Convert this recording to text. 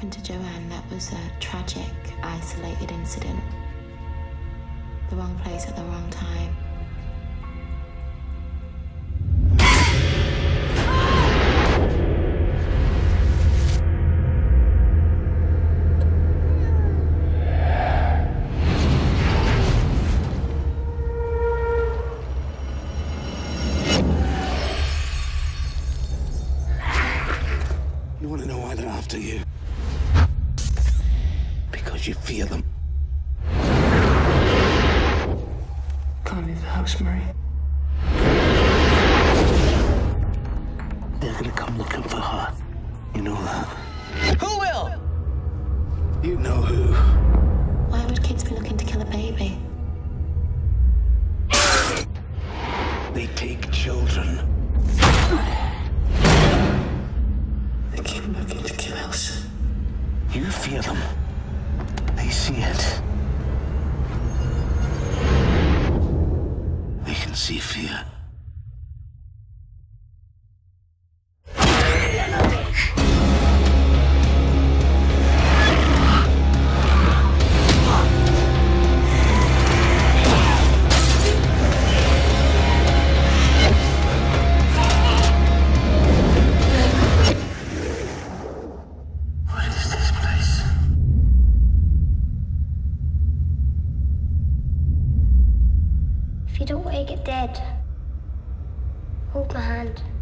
happened to Joanne, that was a tragic, isolated incident. The wrong place at the wrong time. You want to know why they're after you? Because you fear them. Can't leave the house, Marie. They're gonna come looking for her. You know that? Who will? You know who. Why would kids be looking to kill a baby? They take children. They came looking to kill Elsa. You fear them. They see it. They can see fear. What is this place? If you don't want to get dead, hold my hand.